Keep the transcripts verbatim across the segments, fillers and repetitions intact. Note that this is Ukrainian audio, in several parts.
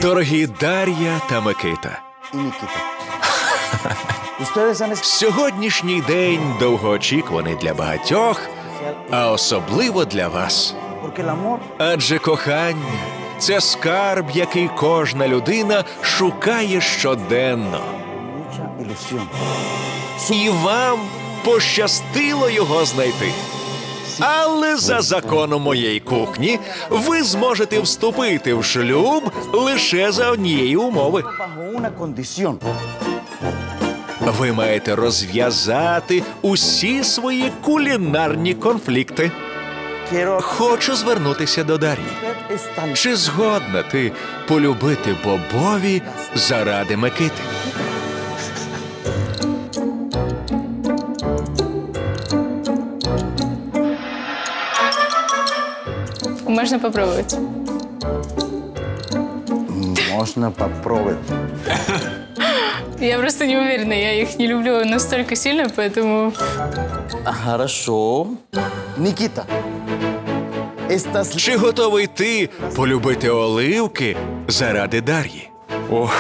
Дорогі Дар'я та Микита. Сьогоднішній день довгоочікуваний для багатьох, а особливо для вас. Адже кохання – це скарб, який кожна людина шукає щоденно. І вам пощастило його знайти. Але за законом моєї кухні ви зможете вступити в шлюб лише за однієї умови. Ви маєте розв'язати усі свої кулінарні конфлікти. Хочу звернутися до Дар'ї. Чи згодна ти полюбити Бобові заради Микити? Можно попробовать. Можно попробовать. Я просто не уверена, я их не люблю настолько сильно, поэтому... Хорошо. Никита. Estas... Чи готовий ти полюбити оливки заради Дар'ї? Ох.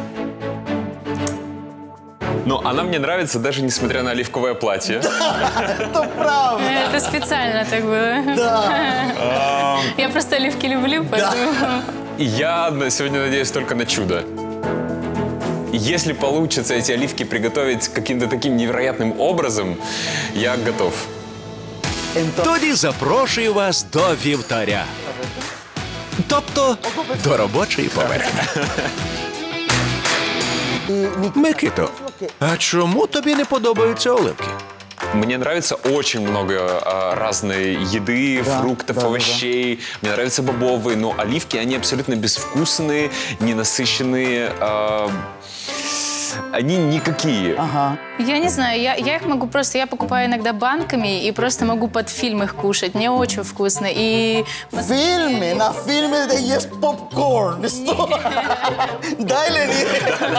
Ну, она мне нравится, даже несмотря на оливковое платье. Это правда. Это специально так было. Да. Я просто оливки люблю, поэтому... Я сегодня надеюсь только на чудо. Если получится эти оливки приготовить каким-то таким невероятным образом, я готов. Тоді запрошую вас до вівтаря. Тобто до робочої поверхні. Микито, а чому тобі не подобаються оливки? Мне нравится очень много а, разной еды, да, фруктов, да, овощей. Да. Мне нравятся бобовые, но оливки, они абсолютно безвкусные, ненасыщенные. А, они никакие. Ага. Я не знаю, я, я их могу просто... Я покупаю иногда банками и просто могу под фильм их кушать. Мне очень вкусно. И... В фильме, на фильме где есть попкорн. Дай, Лени.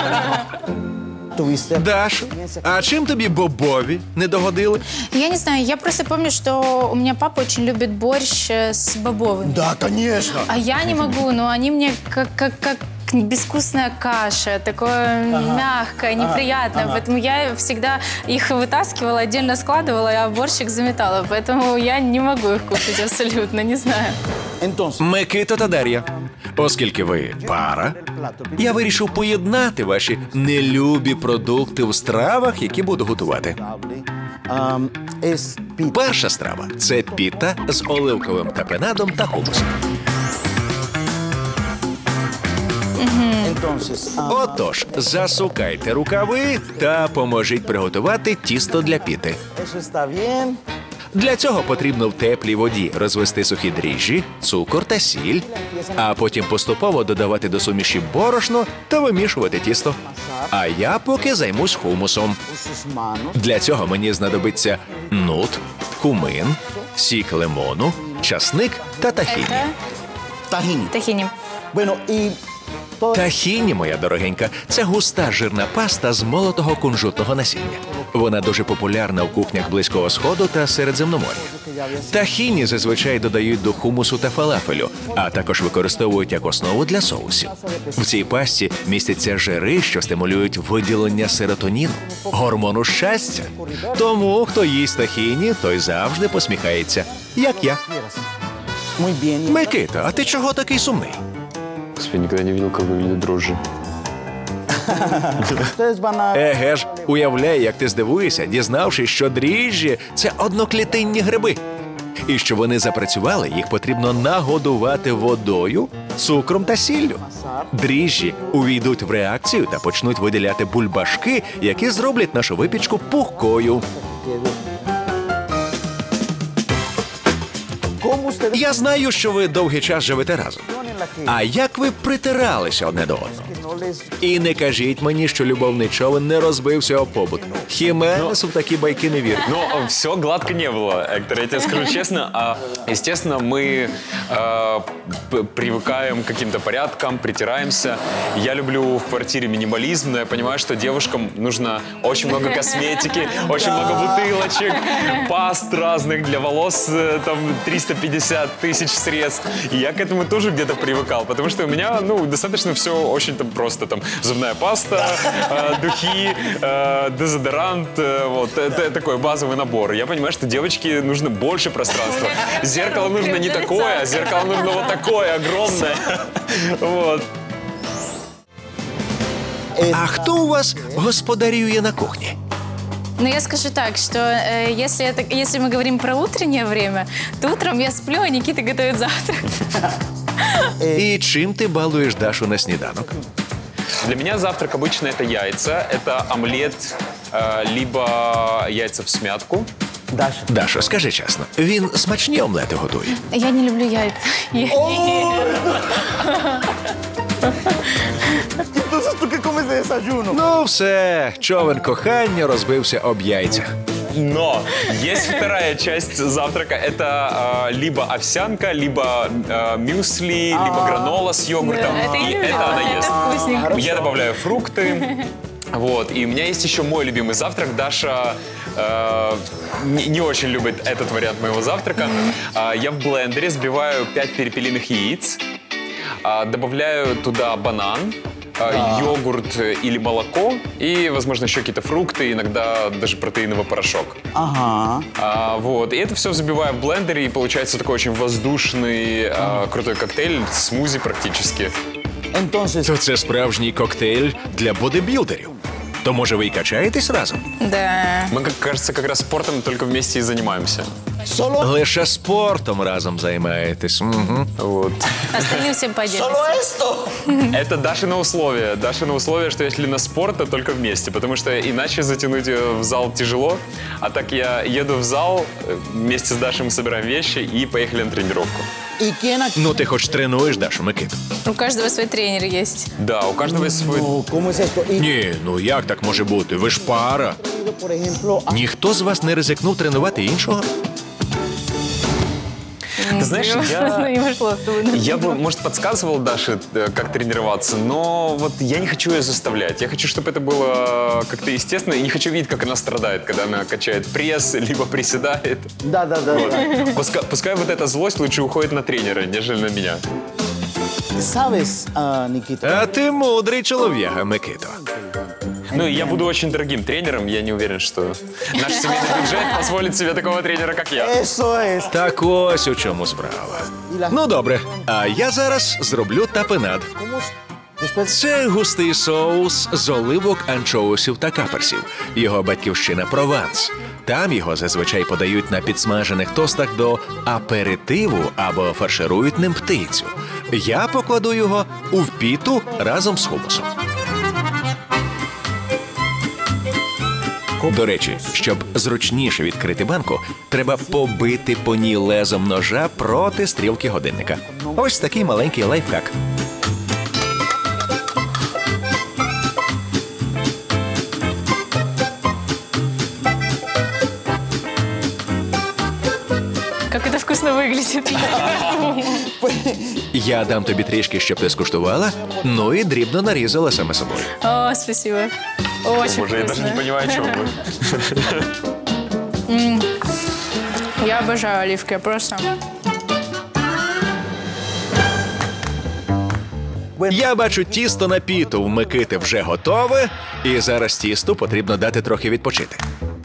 Даш, а чим тобі Бобові не догодили? Я не знаю, я просто помню, что у меня папа очень любит борщ с бобовыми. Да, конечно. А я не могу, но они мне как, как, как безвкусная каша, такое ага. мягкое, неприятное. Ага. Поэтому я всегда их вытаскивала, отдельно складывала, а борщик заметала. Поэтому я не могу их кушать абсолютно, не знаю. Микита та Дар'я, оскільки ви пара, я вирішив поєднати ваші нелюбі продукти в стравах, які буду готувати. Перша страва – це піта з оливковим тапенадом та хумусом. Отож, засукайте рукави та поможіть приготувати тісто для піти. Для цього потрібно в теплій воді розвести сухі дріжджі, цукор та сіль, а потім поступово додавати до суміші борошно та вимішувати тісто. А я поки займусь хумусом. Для цього мені знадобиться нут, кумин, сік лимону, часник та тахіні. Тахіні. Тахіні. Тахіні, моя дорогенька, це густа жирна паста з молотого кунжутного насіння. Вона дуже популярна в кухнях Близького Сходу та Середземномор'я. Тахіні зазвичай додають до хумусу та фалафелю, а також використовують як основу для соусів. В цій пасті містяться жири, що стимулюють виділення серотоніну, гормону щастя. Тому, хто їсть тахіні, той завжди посміхається, як я. Микита, а ти чого такий сумний? Господи, никогда не видел, как выглядят дрожжи. Еге ж, уявляй, як ти здивуєшся, дізнавшись, що дріжджі – це одноклітинні гриби. І щоб вони запрацювали, їх потрібно нагодувати водою, цукром та сіллю. Дріжджі увійдуть в реакцію та почнуть виділяти бульбашки, які зроблять нашу випічку пухкою. Я знаю, що ви довгий час живете разом. А як ви притиралися одне до одного? І не кажіть мені, що любовний човен не розбився об побут. Хіменес в такі байки не вірить. Но все гладко не было, Эктор, я тебе скажу честно. А, естественно, мы а, привыкаем к каким-то порядкам, притираемся. Я люблю в квартире минимализм, но я понимаю, что девушкам нужно очень много косметики, очень много бутылочек, паст разных для волос, там триста пятьдесят тысяч средств. И я к этому тоже где-то привыкал, потому что у меня, ну, достаточно все очень там просто, там, зубная паста, э, духи, э, дезодорант, э, вот, это такой базовый набор. Я понимаю, что девочке нужно больше пространства. Зеркало нужно не такое, а зеркало нужно вот такое, огромное. Вот. А хто у вас господарює на кухні? Ну, я скажу так, что э, если, это, если мы говорим про утреннее время, то утром я сплю, а Никита готовит завтрак. І чим ти балуєш Дашу на сніданок? Для меня завтрак обычно это яйца, это омлет, э, либо яйца в смятку. Даша. Даша, скажи чесно, він смачні омлети готує? Я не люблю яйца. Я- Entonces, ¿tú qué comes de desayuno? Ну все, човен кохання розбився об яйця. Но есть вторая часть завтрака. Это э, либо овсянка, либо э, мюсли, либо гранола с йогуртом. Это И я люблю. это она Это ест. вкусненько. Я добавляю фрукты. Вот. И у меня есть еще мой любимый завтрак. Даша э, не, не очень любит этот вариант моего завтрака. А, я в блендере сбиваю пять перепелиных яиц. А, добавляю туда банан, а, йогурт или молоко. И, возможно, еще какие-то фрукты, иногда даже протеиновый порошок. Ага. А, вот. И это все взбиваю в блендере, и получается такой очень воздушный, а, крутой коктейль, смузи практически. Entonces, То це справжній коктейль для бодибілдерів. То може ви й качаєтесь разом? Да. Мы, как кажется, как раз спортом только вместе и занимаемся. solo, Лише спортом разом займаєтесь. Угу. Вот. Остальным всем по отдельности. solo esto. Это Дашино условие. Дашино условие, что если на спорт, то только вместе. Потому что иначе затянуть ее в зал тяжело. А так я еду в зал, э, вместе с Дашей мы собираем вещи и поехали на тренировку. ¿Y quién aquí? Ну ти хоч тренуєш Дашу, Микиту? У каждого свой тренер есть. Да, у каждого есть свой... No, ¿cómo es esto? Y, Ні, ну як так може бути? Ви ж пара. por ejemplo, а- Ніхто з вас не ризикнув тренувати іншого? Ты знаешь, Просто я... не вошло в ту. Я бы, может, подсказывал Даше, э, как тренироваться, но вот я не хочу ее заставлять. Я хочу, чтобы это было как-то естественно, и не хочу видеть, как она страдает, когда она качает пресс, либо приседает. Да, да, да, да. Пускай, пускай вот эта злость лучше уходит на тренера, нежели на меня. ¿Sabes, ah, Nikita? А ти мудрий чолов'яга, Микито. Ну, и я буду очень дорогим тренером, я не уверен, что наш семейный бюджет позволит себе такого тренера, как я. Eso es. Так ось у чому справа. Ну добре, а я зараз зроблю тапенад. ¿Cómo es? Después, Це густий соус з оливок, анчоусів та каперсів. Його батьківщина – Прованс. Там його зазвичай подають на підсмажених тостах до аперитиву або фарширують ним птицю. Я покладу його у впіту разом з хумусом. До речі, щоб зручніше відкрити банку, треба побити по ній лезом ножа проти стрілки годинника. Ось такий маленький лайфхак. Как это вкусно выглядит. Я дам тобі трішки, щоб ти скуштувала, ну і дрібно нарізала саме собою. О, спасибо. Очень Боже, я даже не вкусно. понимаю, о чем вы. Я обожаю оливки, просто. Я бачу, тісто на піту в Микити вже готове, і зараз тісту потрібно дати трохи відпочити.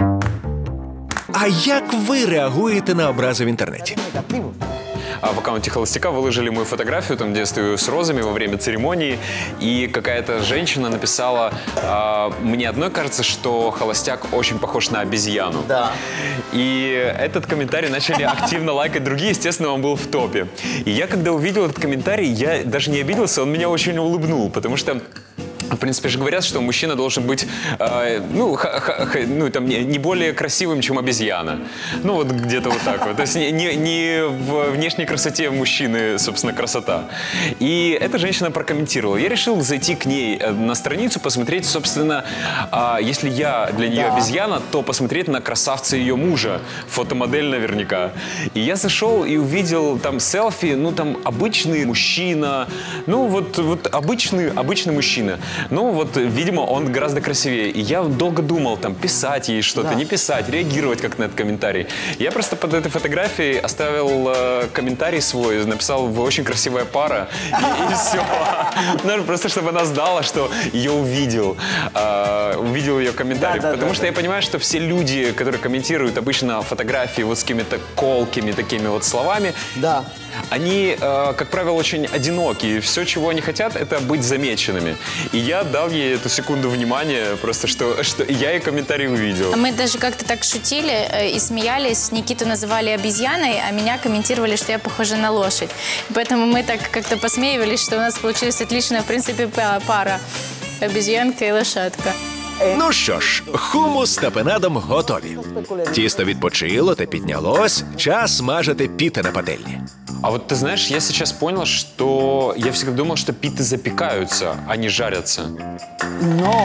А як ви реагуєте на образи в інтернеті? negativo. А в аккаунте Холостяка выложили мою фотографию, там, где я стою с розами во время церемонии, и какая-то женщина написала: а, «Мне одной кажется, что Холостяк очень похож на обезьяну». Да. И этот комментарий начали активно лайкать другие, естественно, он был в топе. И я, когда увидел этот комментарий, я даже не обиделся, он меня очень улыбнул, потому что... В принципе же говорят, что мужчина должен быть, э, ну, ха -ха -ха, ну, там, не, не более красивым, чем обезьяна. Ну, вот где-то вот так вот. То есть не, не, не в внешней красоте мужчины, собственно, красота. И эта женщина прокомментировала. Я решил зайти к ней на страницу, посмотреть, собственно, э, если я для нее Да. обезьяна, то посмотреть на красавца ее мужа, фотомодель наверняка. И я зашел и увидел там селфи, ну, там, обычный мужчина, ну, вот, вот обычный, обычный мужчина. Ну вот, видимо, он гораздо красивее. И я долго думал, там, писать ей что-то, Да. не писать, реагировать как на этот комментарий. Я просто под этой фотографией оставил э, комментарий свой, написал: «Вы очень красивая пара», и, и все. Ну, просто чтобы она знала, что ее увидел, э, увидел ее комментарий. Да, да, Потому да, что да. я понимаю, что все люди, которые комментируют обычно фотографии вот с какими-то колкими такими вот словами, Да. они, э, как правило, очень одиноки. И все, чего они хотят, это быть замеченными. И я дал ей эту секунду внимания, просто что, что я и комментарий увидел. Мы даже как-то так шутили э, и смеялись. Никиту называли обезьяной, а меня комментировали, что я похожа на лошадь. Поэтому мы так как-то посмеивались, что у нас получилась отличная, в принципе, па- пара. Обезьянка и лошадка. Ну що ж, хумус з тапенадом готові. Тісто відпочило та піднялось. Час смажити піти на пательні. А вот ты знаешь, я сейчас понял, что я всегда думал, что питы запекаются, а не жарятся. No.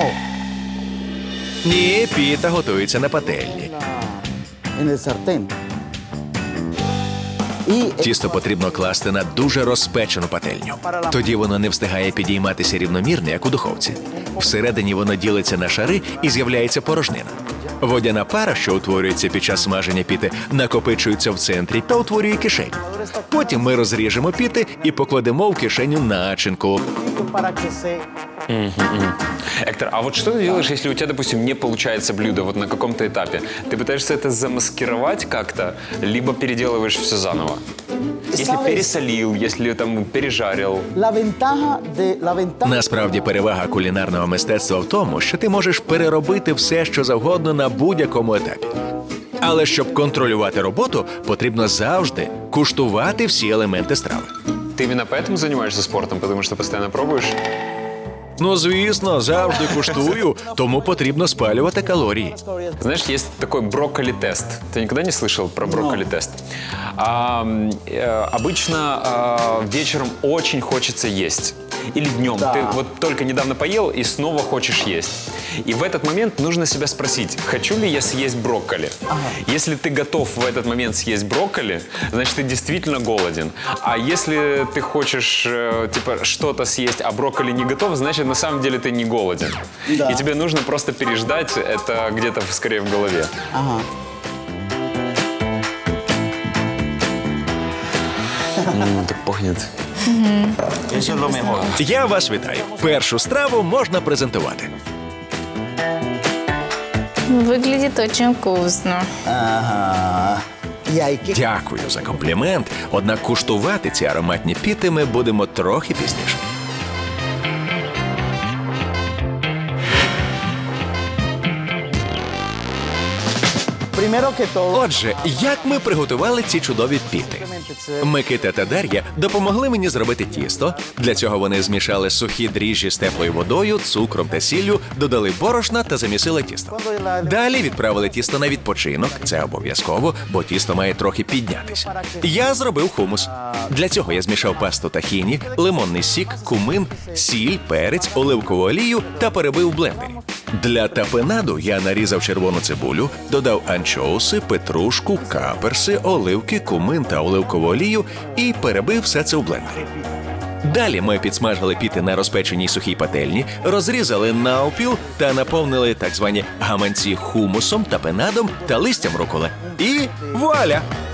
Ні, піта готується на пательні. En el sartén. Y Тісто потрібно класти на дуже розпечену пательню. Тоді воно не встигає підійматися рівномірно, як у духовці. Всередині воно ділиться на шари і з'являється порожнина. Водяна пара, що утворюється під час смаження піти, накопичується в центрі та утворює кишеню. Потім ми розріжемо піти і покладемо в кишеню начинку. para que se... Эктор, а вот что ты делаешь, если у тебя, допустим, не получается блюдо вот на каком-то этапе? Ты пытаешься это замаскировать как-то, либо переделываешь все заново? Если Sabes- пересолил, если там пережарил. La ventaja de... La ventaja... Насправді перевага кулінарного мистецтва в тому, що ти можеш переробити все, що завгодно на будь-якому етапі. Але щоб контролювати роботу, потрібно завжди куштувати всі елементи страви. Ты именно поэтому занимаешься спортом, потому что постоянно пробуешь? Ну, звісно, завжди куштую, тому потрібно спалювати калорії. Знаешь, есть такой брокколи-тест. Ты никогда не слышал про брокколи-тест? А, э, обычно а, вечером очень хочется есть. Или днем. Да. Ты вот только недавно поел и снова хочешь есть. И в этот момент нужно себя спросить, хочу ли я съесть брокколи? Если ты готов в этот момент съесть брокколи, значит, ты действительно голоден. А если ты хочешь э, типа что-то съесть, а брокколи не готов, значит, на самом деле ты не голоден. Да. И тебе нужно просто переждать это где-то скорее в голове. Ajá. М, так пахнет. Eso es lo mejor. Я вас вітаю. Першу страву можна презентувати. Выглядит очень вкусно. Ajá. Y hay que... Дякую за комплімент, однак куштувати ці ароматні піти ми будемо трохи пізніше. Primero que todo... Отже, як ми приготували ці чудові піти? Микита та Дар'я допомогли мені зробити тісто. Для цього вони змішали сухі дріжджі з теплою водою, цукром та сіллю, додали борошна та замісили тісто. Далі відправили тісто на відпочинок. Це обов'язково, бо тісто має трохи піднятися. Я зробив хумус. Для цього я змішав пасту тахіні, лимонний сік, кумин, сіль, перець, оливкову олію та перебив в блендері. Для тапенаду я нарізав червону цибулю, додав анчоуси, петрушку, каперси, оливки, кумин та оливкову олію і перебив все це в блендері. Далі ми підсмажили піти на розпеченій сухій пательні, розрізали навпіл та наповнили так звані гаманці хумусом, тапенадом та листям руколи. І вуаля!